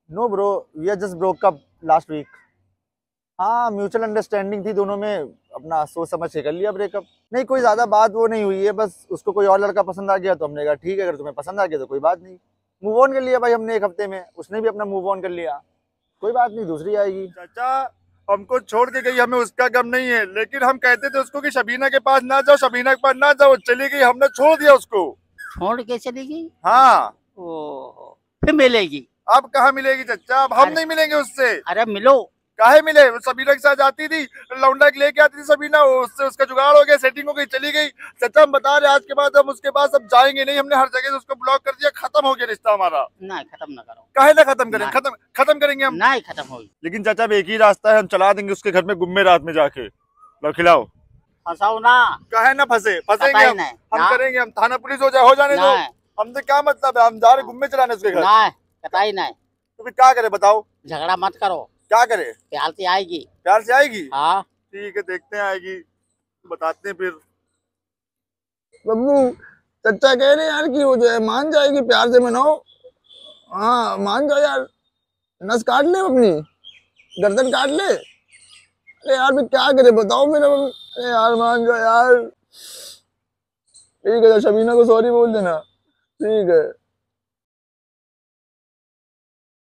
No bro, we are just broke up last week. हाँ, mutual understanding थी दोनों में, अपना सोच समझ के कर लिया ब्रेकअप। नहीं, कोई ज्यादा बात वो नहीं हुई है, बस उसको कोई और लड़का पसंद आ गया तो हमने कहा ठीक है, अगर तुम्हें पसंद आ गया तो कोई बात नहीं। मूव ऑन कर लिया भाई हमने एक हफ्ते में, उसने भी अपना मूव ऑन कर लिया। कोई बात नहीं, दूसरी आएगी। चाचा, हमको छोड़ के गई, हमें उसका गम नहीं है, लेकिन हम कहते थे उसको कि शबीना के पास ना जाओ, शबीना के पास ना जाओ, चली गई, हमने छोड़ दिया उसको। छोड़ के चली गई? हाँ। ओ, फिर मिलेगी? अब कहाँ मिलेगी चाचा, अब हम अरे, नहीं मिलेंगे उससे। अरे मिलो। काहे मिले, वो सबीना के साथ जाती थी, लौंडा लेके आती थी सबीना, उससे उसका जुगाड़ हो गया, सेटिंग हो गई, चली गई। चाचा हम बता रहे, आज के बाद हम उसके पास अब जाएंगे नहीं, हमने हर जगह से उसको ब्लॉक कर दिया, खत्म हो गया रिश्ता हमारा। नहीं, खत्म ना करो। काहे ना खत्म करें, खत्म खत्म करेंगे हम। नहीं, खत्म होगी। लेकिन चाचा अब एक ही रास्ता है, हम चला देंगे उसके घर में गुम्मे रात में जाके। लो खिलाओ। फंसाओ ना। काहे ना फंसेंगे हम करेंगे, हम थाना पुलिस हो जाने दो। हमसे क्या मतलब है, हम जा रहे गुम्मे चलाने उसके घर। नहीं, कतई नहीं। तो फिर क्या करे बताओ? झगड़ा मत करो। क्या करे? प्यार से आएगी। प्यार से आएगी? हाँ ठीक है, देखते हैं आएगी, बताते हैं फिर। बब्बू, चचा कह रहे यार कि वो जो है मान जाएगी, प्यार से मनाओ। हाँ मान जाओ यार, नस काट ले अपनी, गर्दन काट ले। अरे यार मैं क्या करे बताओ मेरा। अरे यार मान जाओ यार। ठीक है, शबीना को सॉरी बोल देना। ठीक है।